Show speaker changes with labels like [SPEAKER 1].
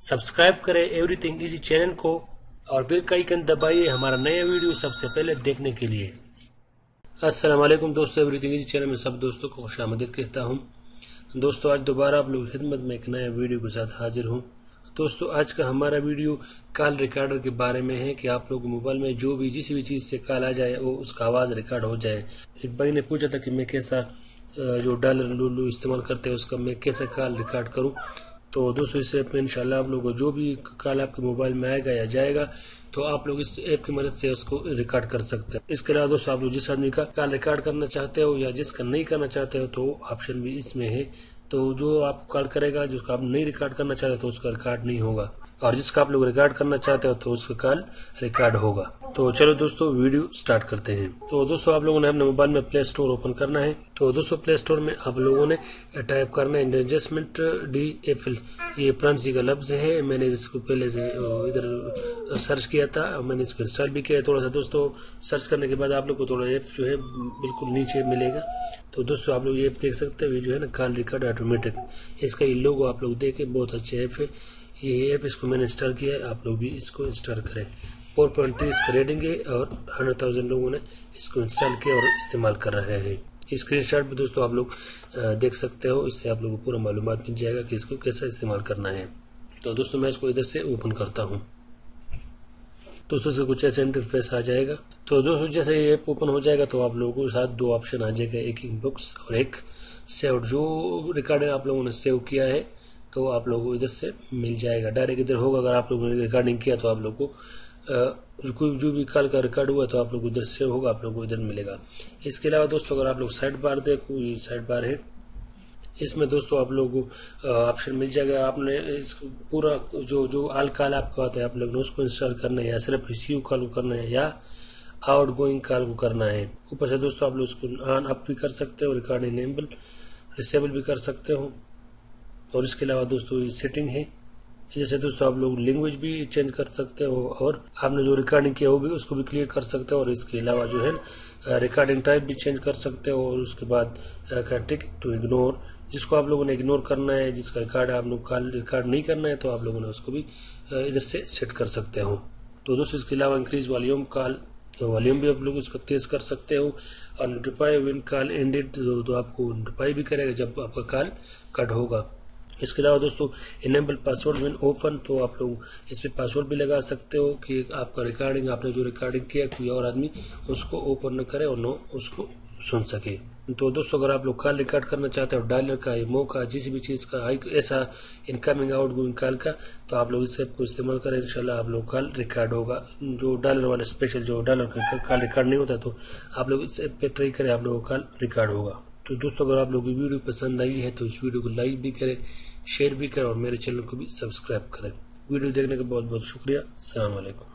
[SPEAKER 1] Subscribe करें everything easy channel को और बेल का आइकन दबाइए हमारा नया वीडियो सबसे पहले देखने के लिए। अस्सलाम वालेकुम दोस्तों, एवरीथिंग इजी चैनल में सब दोस्तों को खुशामदीद कहता हूं। दोस्तों आज दोबारा आप लोग खिदमत में एक नया वीडियो के साथ हाजिर हूं। दोस्तों आज का हमारा वीडियो कॉल रिकॉर्डर के बारे में है कि आप लोग मोबाइल में जो भी जिस भी चीज से कॉल आ जाए वो उसका आवाज रिकॉर्ड हो जाए। एक भाई ने पूछा था कि मैं कैसा जो डॉलर लुलू इस्तेमाल करते हैं उसका मैं कैसे कॉल रिकॉर्ड करूं। तो दोस्तों इस ऐप में इंशाल्लाह आप लोगों को जो भी कॉल आपके मोबाइल में आएगा या जाएगा तो आप लोग इस ऐप की मदद से उसको रिकॉर्ड कर सकते हैं। इसके अलावा दोस्तों आप लोग जिस आदमी का कॉल रिकॉर्ड करना चाहते हो या जिसका नहीं करना चाहते हो तो ऑप्शन भी इसमें है। तो जो आप कॉल करेगा जिसका आप नहीं रिकॉर्ड करना चाहते तो उसका रिकॉर्ड नहीं होगा और जिसका आप लोग रिकॉर्ड करना चाहते हो तो उसका कॉल रिकॉर्ड होगा। तो चलो दोस्तों वीडियो स्टार्ट करते हैं। तो दोस्तों आप लोगों ने अपने मोबाइल में प्ले स्टोर ओपन करना है। तो दोस्तों प्ले स्टोर में आप लोगों ने टाइप करना है एडजस्टमेंट DFL। ये फ्रांसी का लफ्ज है। मैंने इसको पहले से इधर सर्च किया था और मैंने इसको इंस्टॉल भी किया है। थोड़ा सा दोस्तों सर्च करने के बाद आप लोग को थोड़ा ऐप जो है बिल्कुल नीचे मिलेगा। तो दोस्तों आप लोग ये ऐप देख सकते हैं, ये जो है ना कॉल रिकॉर्ड ऑटोमेटिक, इसका ये लोगो आप लोग देखें, बहुत अच्छे ऐप है ये ऐप। इसको मैंने इंस्टॉल किया है, आप लोग भी इसको इंस्टॉल करें। 4.3 इसका रेटिंग है और 100,000 लोगों ने इसको इंस्टॉल किया और इस्तेमाल कर रहे हैं। स्क्रीनशॉट भी दोस्तों आप लोग देख सकते हो, इससे आप लोगों को पूरा मालूमात मिल जाएगा कि इसको कैसा इस्तेमाल करना है। तो दोस्तों मैं इसको इधर से ओपन करता हूँ। दोस्तों से कुछ ऐसा इंटरफेस आ जाएगा। तो दोस्तों जैसे ये ऐप ओपन हो जाएगा तो आप लोगों के साथ दो ऑप्शन आ जाएगा, एक इनबॉक्स और एक सेव। जो रिकॉर्ड आप लोगों ने सेव किया है तो आप लोगों को इधर से मिल जाएगा, डायरेक्ट इधर होगा। अगर आप लोगों ने रिकॉर्डिंग किया तो आप लोगों को कोई जो भी कॉल का रिकॉर्ड हुआ तो आप लोग उधर से होगा, आप लोगों को इधर मिलेगा। इसके अलावा दोस्तों अगर आप लोग साइड बार देखो, ये साइड बार है, इसमें दोस्तों आप लोगों को ऑप्शन मिल जाएगा। आपने इस पूरा जो जो आल कॉल आपका आता है आप लोग ने उसको इंस्टॉल करना है या सिर्फ रिसीव कॉल को करना है या आउट गोइंग कॉल को करना है। ऊपर से दोस्तों आप लोग इसको ऑन अप भी कर सकते हो, रिकॉर्ड इनेबल डिसेबल भी कर सकते हो। और इसके अलावा दोस्तों ये सेटिंग है, जैसे दोस्तों आप लोग लैंग्वेज भी चेंज कर सकते हो और आपने जो रिकॉर्डिंग किया वो भी उसको भी क्लियर कर सकते हो। और इसके अलावा जो है रिकॉर्डिंग टाइप भी चेंज कर सकते हो। और उसके बाद टिक टू इग्नोर, जिसको आप लोगों ने इग्नोर करना है, जिसका रिकॉर्ड आप लोग कॉल रिकॉर्ड नहीं करना है तो आप लोगों ने उसको भी इधर से सेट कर सकते हो। तो दोस्तों इसके अलावा इंक्रीज वॉल्यूम कॉल, वॉल्यूम भी आप लोग इसको तेज कर सकते हो। और नोटिफाई व्हेन कॉल एंडेड, तो आपको नोटिफाई भी करेगा जब आपका कॉल कट होगा। इसके अलावा दोस्तों इनेबल पासवर्ड व्हेन ओपन, तो आप लोग इस पे पासवर्ड भी लगा सकते हो कि आपका रिकॉर्डिंग, आपने जो रिकॉर्डिंग किया कोई और आदमी उसको ओपन न करे और नो उसको सुन सके। तो दोस्तों अगर आप लोग कॉल रिकॉर्ड करना चाहते हो डॉलर का, इमो का, जिस भी चीज का ऐसा इनकमिंग आउट गोइंग कॉल का, तो आप लोग इस ऐप को इस्तेमाल करें, इंशाल्लाह आप लोग कॉल रिकॉर्ड होगा। जो डॉलर वाला स्पेशल जो डॉलर का कॉल रिकॉर्ड नहीं होता तो आप लोग इस ऐप पे ट्राई करें, आप लोगों का कॉल रिकॉर्ड होगा। तो दोस्तों अगर आप लोगों की वीडियो पसंद आई है तो इस वीडियो को लाइक भी करें, शेयर भी करें और मेरे चैनल को भी सब्सक्राइब करें। वीडियो देखने का बहुत बहुत शुक्रिया। अस्सलाम वालेकुम।